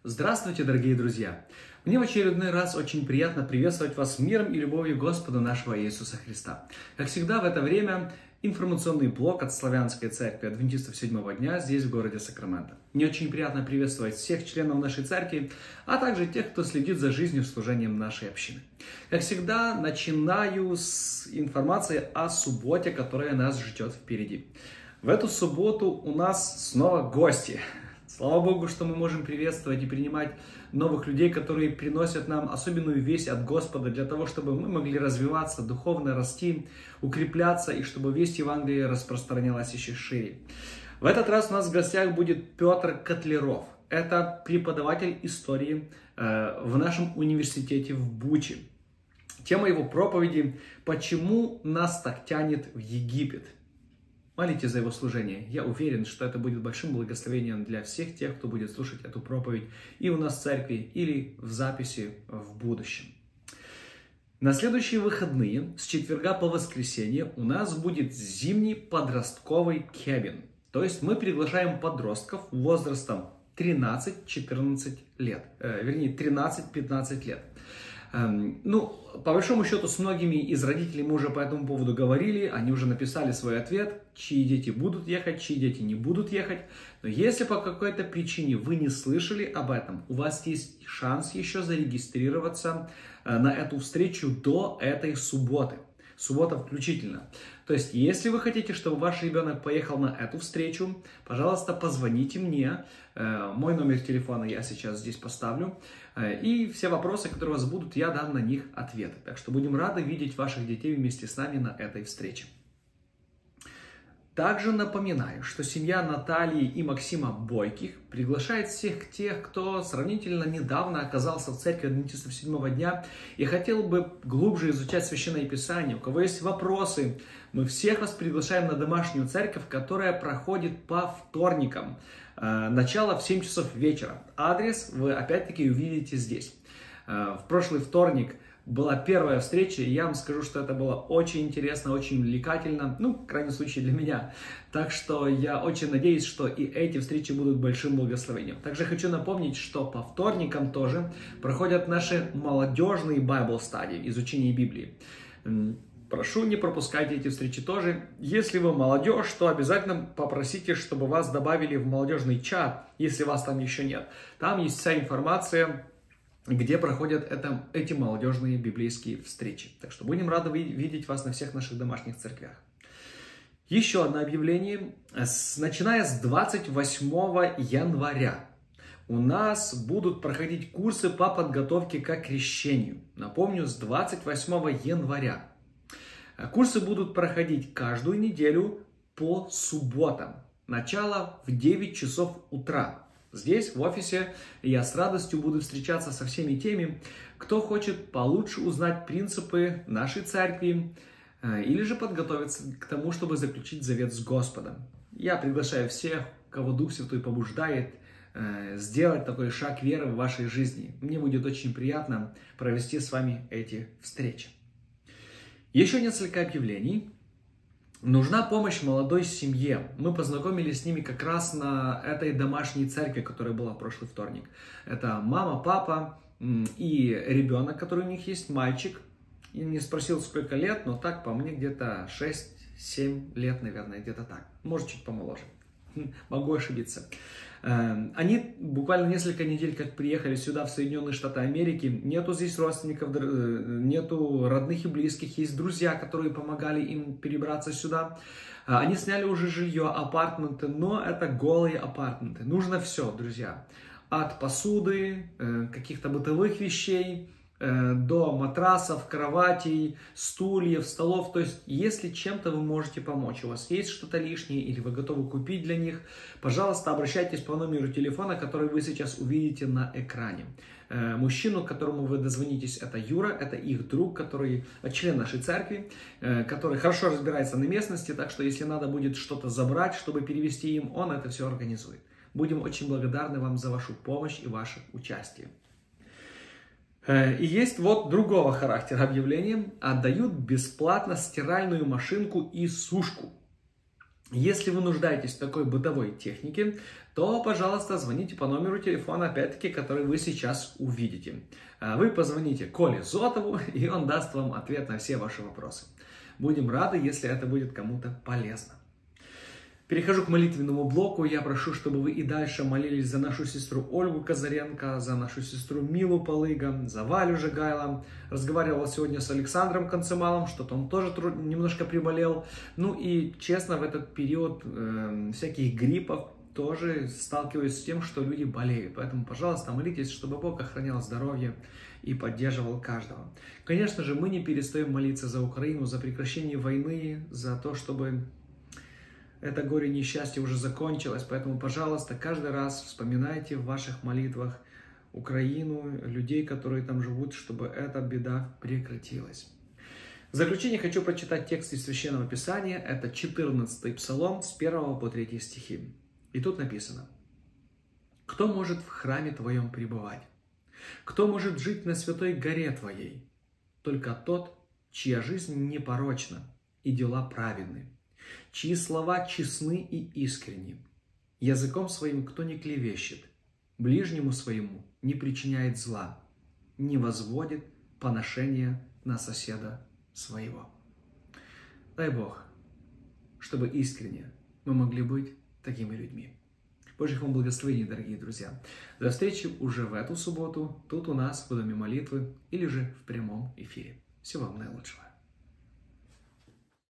Здравствуйте, дорогие друзья! Мне в очередной раз очень приятно приветствовать вас миром и любовью Господа нашего Иисуса Христа. Как всегда, в это время информационный блог от Славянской Церкви Адвентистов Седьмого Дня здесь, в городе Сакраменто. Мне очень приятно приветствовать всех членов нашей церкви, а также тех, кто следит за жизнью и служением нашей общины. Как всегда, начинаю с информации о субботе, которая нас ждет впереди. В эту субботу у нас снова гости. Слава Богу, что мы можем приветствовать и принимать новых людей, которые приносят нам особенную весть от Господа, для того, чтобы мы могли развиваться, духовно расти, укрепляться, и чтобы весть Евангелия распространялась еще шире. В этот раз у нас в гостях будет Петр Котляров. Это преподаватель истории в нашем университете в Буче. Тема его проповеди «Почему нас так тянет в Египет?». Молитесь за его служение. Я уверен, что это будет большим благословением для всех тех, кто будет слушать эту проповедь и у нас в церкви, или в записи в будущем. На следующие выходные, с четверга по воскресенье, у нас будет зимний подростковый кебин. То есть мы приглашаем подростков возрастом 13-14 лет. 13-15 лет. По большому счету, с многими из родителей мы уже по этому поводу говорили, они уже написали свой ответ, чьи дети будут ехать, чьи дети не будут ехать. Но если по какой-то причине вы не слышали об этом, у вас есть шанс еще зарегистрироваться на эту встречу до этой субботы. Суббота включительно. То есть, если вы хотите, чтобы ваш ребенок поехал на эту встречу, пожалуйста, позвоните мне. Мой номер телефона я сейчас здесь поставлю. И все вопросы, которые у вас будут, я дам на них ответы. Так что будем рады видеть ваших детей вместе с нами на этой встрече. Также напоминаю, что семья Натальи и Максима Бойких приглашает всех тех, кто сравнительно недавно оказался в церкви Адвентистов Седьмого Дня и хотел бы глубже изучать Священное Писание. У кого есть вопросы, мы всех вас приглашаем на домашнюю церковь, которая проходит по вторникам. Начало в 7 часов вечера. Адрес вы опять-таки увидите здесь. В прошлый вторник была первая встреча, и я вам скажу, что это было очень интересно, очень увлекательно, в крайнем случае для меня. Так что я очень надеюсь, что и эти встречи будут большим благословением. Также хочу напомнить, что по вторникам тоже проходят наши молодежные Bible Study, изучение Библии. Прошу, не пропускайте эти встречи тоже. Если вы молодежь, то обязательно попросите, чтобы вас добавили в молодежный чат, если вас там еще нет. Там есть вся информация, где проходят эти молодежные библейские встречи. Так что будем рады видеть вас на всех наших домашних церквях. Еще одно объявление. Начиная с 28 января у нас будут проходить курсы по подготовке к крещению. Напомню, с 28 января. Курсы будут проходить каждую неделю по субботам. Начало в 9 часов утра. Здесь, в офисе, я с радостью буду встречаться со всеми теми, кто хочет получше узнать принципы нашей церкви или же подготовиться к тому, чтобы заключить завет с Господом. Я приглашаю всех, кого Дух Святой побуждает, сделать такой шаг веры в вашей жизни. Мне будет очень приятно провести с вами эти встречи. Еще несколько объявлений. Нужна помощь молодой семье. Мы познакомились с ними как раз на этой домашней церкви, которая была в прошлый вторник. Это мама, папа и ребенок, который у них есть, мальчик. Я не спросил, сколько лет, но так по мне где-то 6-7 лет, наверное, где-то так. Может, чуть помоложе. Могу ошибиться. Они буквально несколько недель как приехали сюда, в Соединенные Штаты Америки. Нету здесь родственников, нету родных и близких. Есть друзья, которые помогали им перебраться сюда. Они сняли уже жилье, апартменты, но это голые апартменты. Нужно все, друзья. От посуды, каких-то бытовых вещей, до матрасов, кроватей, стульев, столов. То есть, если чем-то вы можете помочь, у вас есть что-то лишнее или вы готовы купить для них, пожалуйста, обращайтесь по номеру телефона, который вы сейчас увидите на экране. Мужчину, к которому вы дозвонитесь, это Юра, это их друг, который член нашей церкви, который хорошо разбирается на местности, так что если надо будет что-то забрать, чтобы перевести им, он это все организует. Будем очень благодарны вам за вашу помощь и ваше участие. И есть вот другого характера объявление. Отдают бесплатно стиральную машинку и сушку. Если вы нуждаетесь в такой бытовой технике, то, пожалуйста, звоните по номеру телефона, опять-таки, который вы сейчас увидите. Вы позвоните Коле Зотову, и он даст вам ответ на все ваши вопросы. Будем рады, если это будет кому-то полезно. Перехожу к молитвенному блоку. Я прошу, чтобы вы и дальше молились за нашу сестру Ольгу Казаренко, за нашу сестру Милу Полыга, за Валю Жигайло. Разговаривал сегодня с Александром Концемалом, что-то он тоже немножко приболел. Ну и честно, в этот период всяких гриппов тоже сталкиваюсь с тем, что люди болеют. Поэтому, пожалуйста, молитесь, чтобы Бог охранял здоровье и поддерживал каждого. Конечно же, мы не перестаем молиться за Украину, за прекращение войны, за то, чтобы это горе несчастье уже закончилось, поэтому, пожалуйста, каждый раз вспоминайте в ваших молитвах Украину, людей, которые там живут, чтобы эта беда прекратилась. В заключение хочу прочитать текст из Священного Писания. Это 14-й Псалом с 1 по 3 стихи. И тут написано: «Кто может в храме Твоем пребывать? Кто может жить на святой горе Твоей? Только тот, чья жизнь непорочна и дела праведны, чьи слова честны и искренни. Языком своим кто не клевещет, ближнему своему не причиняет зла, не возводит поношения на соседа своего». Дай Бог, чтобы искренне мы могли быть такими людьми. Божьих вам благословений, дорогие друзья. До встречи уже в эту субботу, тут у нас в Доме молитвы или же в прямом эфире. Всего вам наилучшего.